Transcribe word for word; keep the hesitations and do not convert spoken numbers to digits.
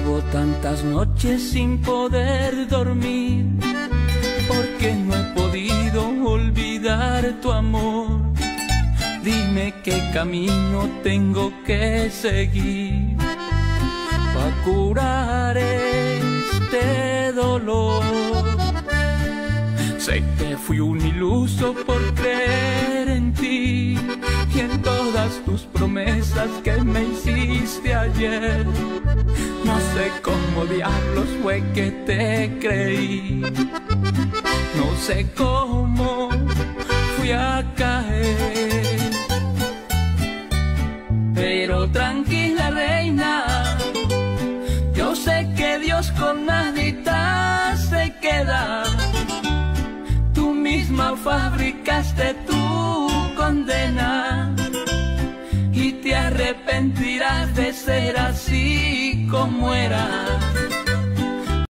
Llevo tantas noches sin poder dormir, porque no he podido olvidar tu amor. Dime qué camino tengo que seguir para curar este dolor. Sé que fui un iluso por creer en ti y en todas tus promesas que me hiciste ayer. No sé cómo diablos fue que te creí, no sé cómo fui a caer. Pero tranquila, reina, yo sé que Dios con nadita se queda. Tú misma fabricaste tu condena y te arrepentirás de ser así como eras.